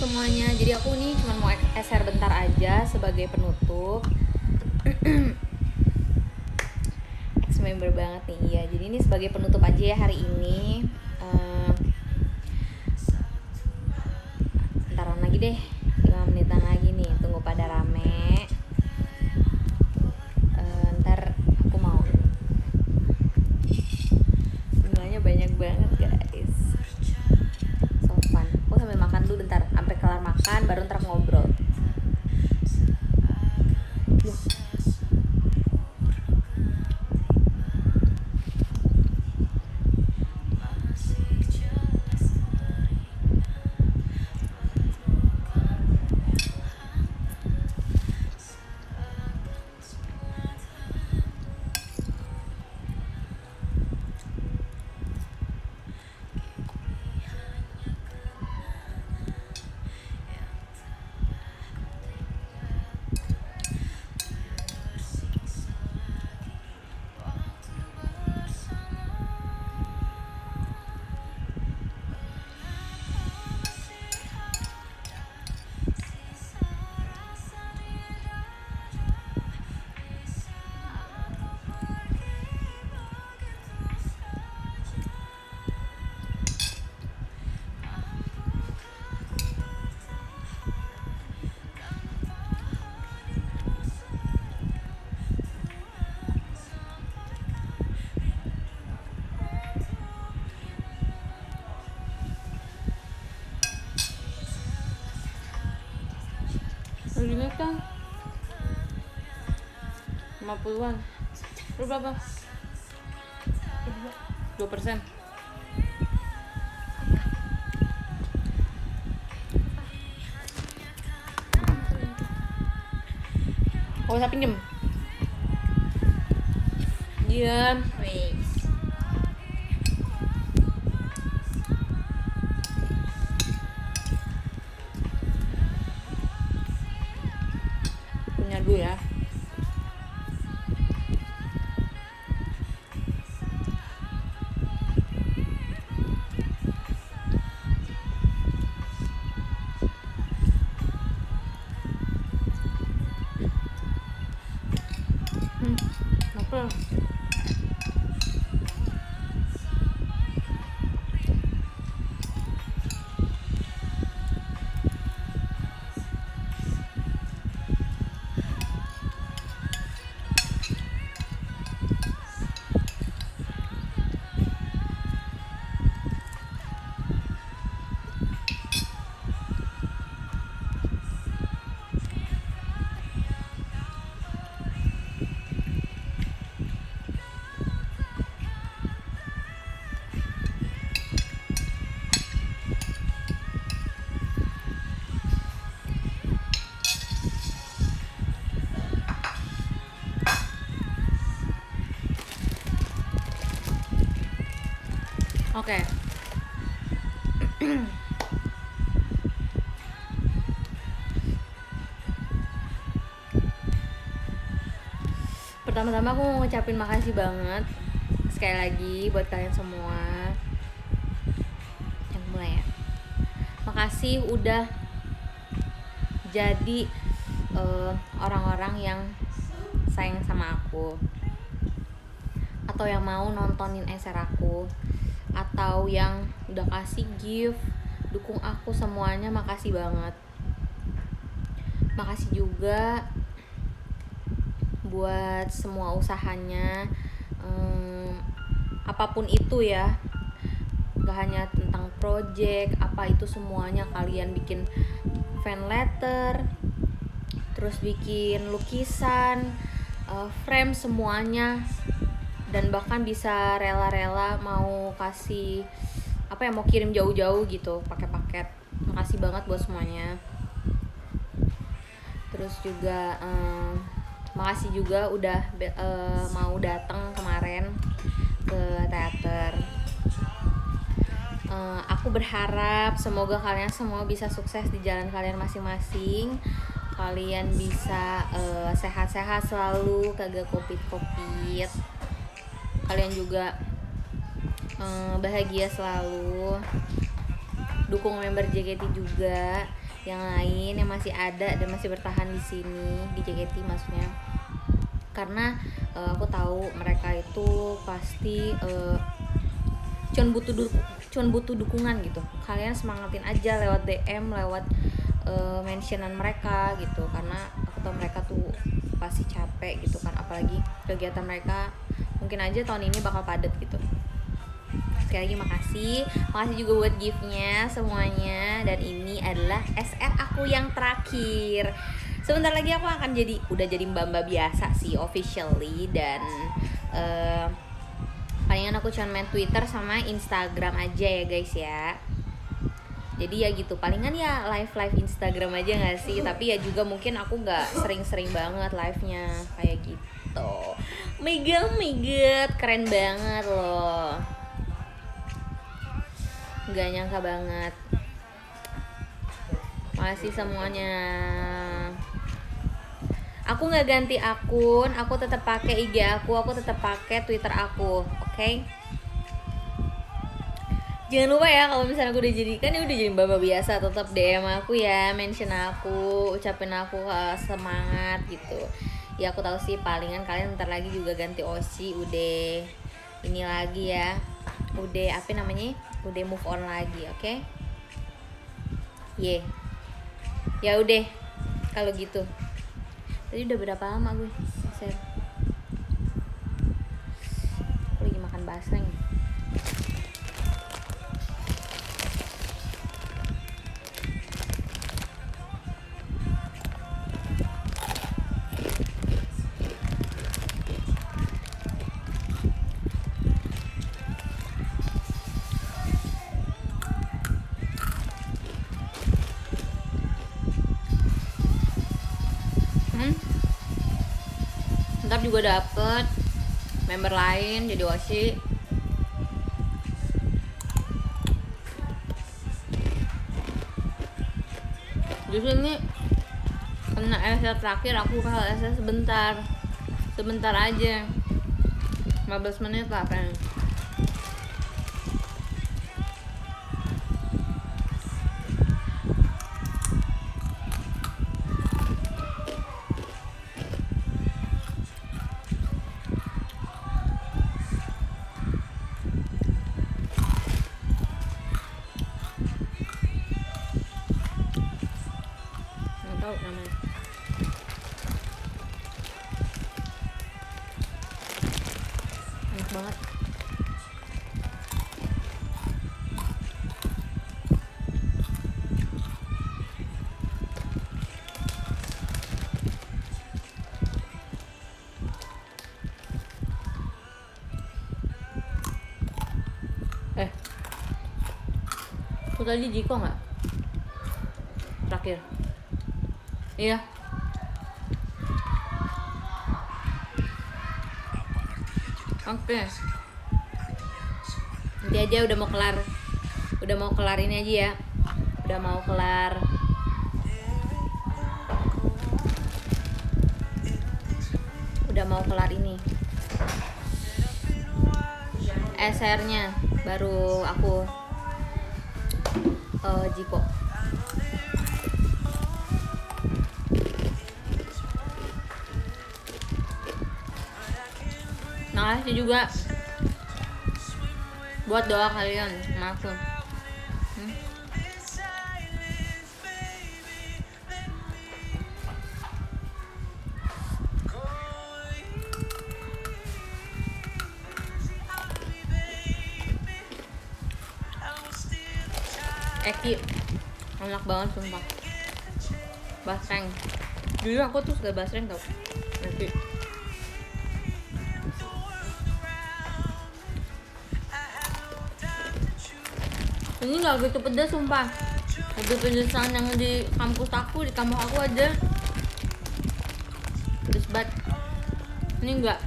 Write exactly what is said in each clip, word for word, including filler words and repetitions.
semuanya. Jadi aku nih cuma mau share bentar aja sebagai penutup. Ex member banget nih ya. Jadi ini sebagai penutup aja ya hari ini. Uh, Ntaran lagi deh, lima menitan lagi nih. Tunggu pada rame. Uh, ntar aku mau. Jumlahnya banyak banget guys. So fun. Aku sambil makan dulu bentar. Sampai kelar makan baru ntar ngobrol. Duh. Harganya kan lima puluhan. Lu berapa? dua persen. Oh, saya pinjem. Iya. Wait. Punya dulu ya. Hmm, apa? Oke. Okay. Pertama-tama aku mau ngucapin makasih banget sekali lagi buat kalian semua. Yang mulai ya. Makasih udah jadi uh, orang-orang yang sayang sama aku, atau yang mau nontonin share aku, atau yang udah kasih gift, dukung aku, semuanya makasih banget. Makasih juga buat semua usahanya, um, apapun itu ya, gak hanya tentang project, apa itu semuanya. Kalian bikin fan letter, terus bikin lukisan, uh, frame, semuanya. Dan bahkan bisa rela-rela mau kasih apa ya, mau kirim jauh-jauh gitu pakai paket. Makasih banget buat semuanya. Terus juga um, makasih juga udah uh, mau datang kemarin ke teater. Uh, aku berharap semoga kalian semua bisa sukses di jalan kalian masing-masing. Kalian bisa uh, sehat-sehat selalu, kagak covid-covid. Kalian juga um, bahagia selalu. Dukung member J K T juga. yang lain yang masih ada dan masih bertahan di sini di J K T maksudnya, karena uh, aku tahu mereka itu pasti uh, cuman butuh du cuman butuh dukungan gitu. Kalian semangatin aja lewat D M, lewat uh, mentionan mereka gitu, karena aku tahu mereka tuh pasti capek gitu kan, apalagi kegiatan mereka mungkin aja tahun ini bakal padat gitu. Sekali lagi makasih, makasih juga buat gift-nya semuanya, dan ini adalah S R aku yang terakhir. Sebentar lagi aku akan jadi udah jadi mbak-mbak biasa sih officially, dan uh, palingan aku cuma main Twitter sama Instagram aja ya guys ya. Jadi ya gitu, palingan ya live-live Instagram aja gak sih? Tapi ya juga mungkin aku gak sering-sering banget live-nya kayak gitu. Mega mega keren banget loh. Gak nyangka banget. Makasih semuanya. Aku nggak ganti akun, aku tetap pakai I G aku, aku tetap pakai Twitter aku, oke? Okay? Jangan lupa ya kalau misalnya aku udah jadi, kan ya udah jadi mbak biasa, tetap D M aku ya, mention aku, ucapin aku uh, semangat gitu. Ya aku tahu sih palingan kalian bentar lagi juga ganti O S I, udah ini lagi ya, udah apa namanya, udah move on lagi, oke? Okay? Yeah. Ya udah, kalau gitu. Tadi udah berapa lama gue share? Aku lagi makan basreng. Ntar juga dapet member lain jadi O S I. Justru ini kena S S terakhir, aku kalau S S sebentar sebentar aja, lima belas menit lah kan. Tahu namanya. Enak banget. Eh, itu tadi Jiko nggak? Terakhir. Iya. Oke. Okay. Nanti aja udah mau kelar. Udah mau kelar ini aja ya. Udah mau kelar. Udah mau kelar ini. S R-nya baru aku uh, Jiko. Makasih juga buat doa kalian sama aku. Hmm? Eki enak banget sumpah. Basreng. Dulu aku tuh suka basreng tau. Eki. Ini nggak gitu pedas sumpah, lebih pedesan yang di kampus aku, di kampus aku aja pedes banget. Ini enggak.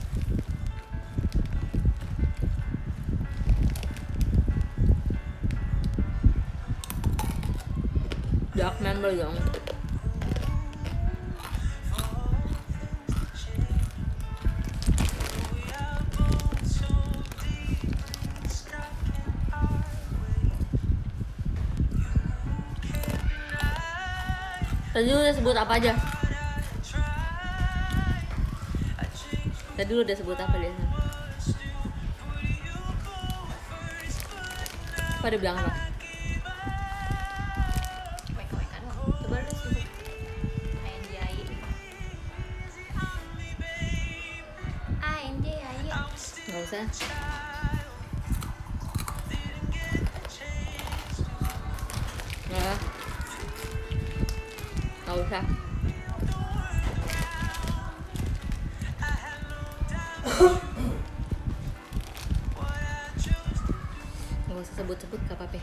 Dark member dong. Tadi lu udah sebut apa aja? Tadi lu udah sebut apa dia? Pada bilang apa? Wek-wekan dong. Coba lu sebut A N J I. A N J I. Nggak usah. Nggak. Nggak usah. Nggak usah sebut-sebut gak apa-apa.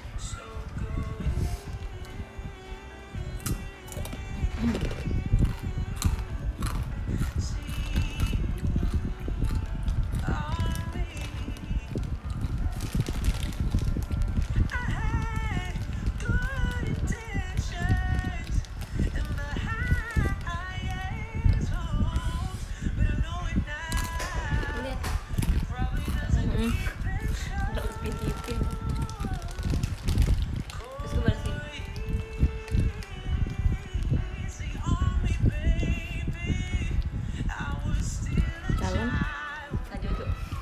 Lihat. Mm. Udah upin-ipin. Terus gue balas ini. Calon. Kak Jojo.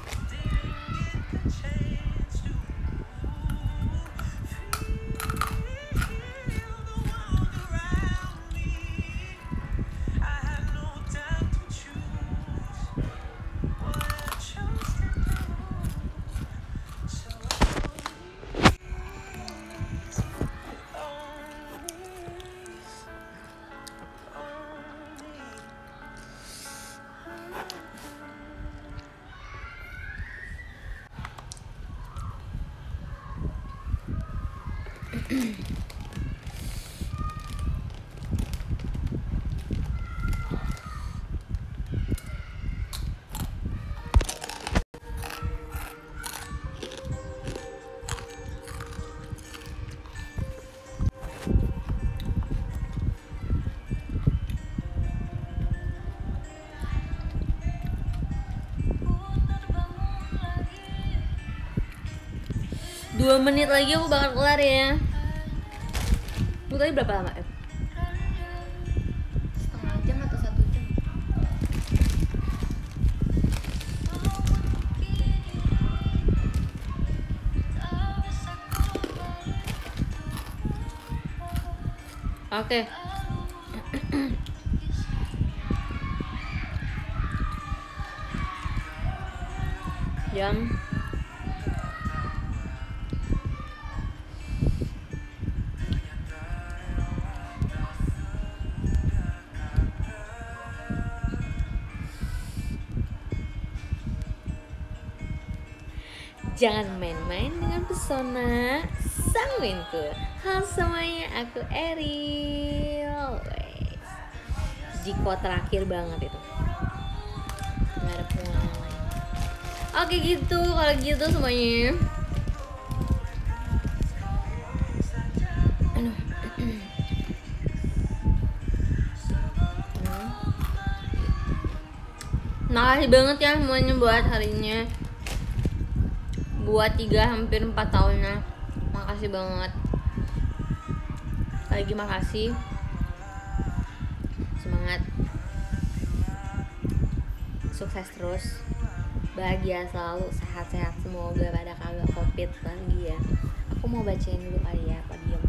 Dua menit lagi aku bakal kelar ya. Lu tadi berapa lama? F? Setengah jam atau satu jam? Oke. Jam Jangan main-main dengan pesona sang winku. Halo semuanya, aku Eril. Wes. Jiko terakhir banget itu. Nggak ada pengalaman lain. Oke gitu, kalau gitu semuanya. Aduh. Makasih banget ya semuanya buat harinya. Buat tiga hampir empat tahunnya, makasih banget. Lagi makasih. Semangat, sukses terus, bahagia selalu, sehat-sehat semoga, pada kagak covid lagi ya. Aku mau bacain dulu kali ya, apa diem.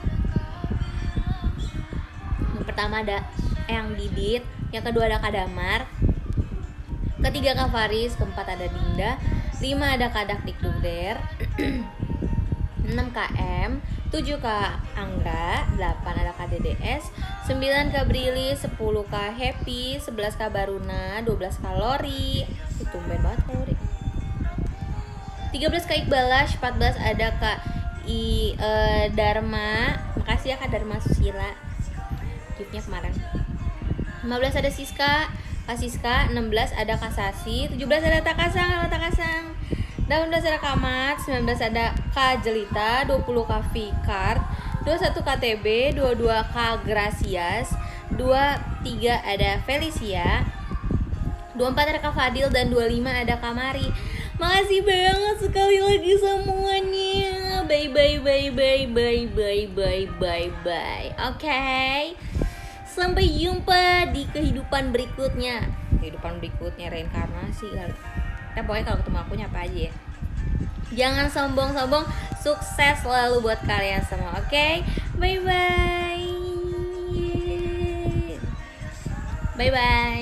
Yang pertama ada Eyang Didit, yang kedua ada Kak Damar, ketiga Kak Faris, keempat ada Dinda, lima ada Kak Dak Dikdukder, enam Kak M, tujuh Kak Angga, delapan ada Kak D D S, sembilan Kak Brili, sepuluh Kak Happy, sebelas Kak Baruna, dua belas Kak Lori. Itu tumben banget Kak Lori. tiga belas Kak Iqbalash, empat belas ada Kak I uh, Dharma. Makasih ya Kak Dharma Susila giftnya kemarin. lima belas ada Siska, Kak Siska. Enam belas ada Kak Sasi. Tujuh belas ada Takasang, halo Takasang. Delapan belas ada Kak Mat. Sembilan belas ada Kak Jelita. Dua puluh Kak Fikart. Dua puluh satu Kak T B. Dua puluh dua Kak Gracias. Dua puluh tiga ada Felicia. Dua puluh empat ada Kak Fadil. Dan dua puluh lima ada Kak Mari. Makasih banget sekali lagi semuanya. Bye bye bye bye bye bye bye bye bye. Oke okay. Sampai jumpa di kehidupan berikutnya. Kehidupan berikutnya reinkarnasi kali. Ya pokoknya kalau ketemu aku nyapa aja ya. Jangan sombong-sombong. Sukses selalu buat kalian semua. Oke, okay? Bye bye. Bye bye.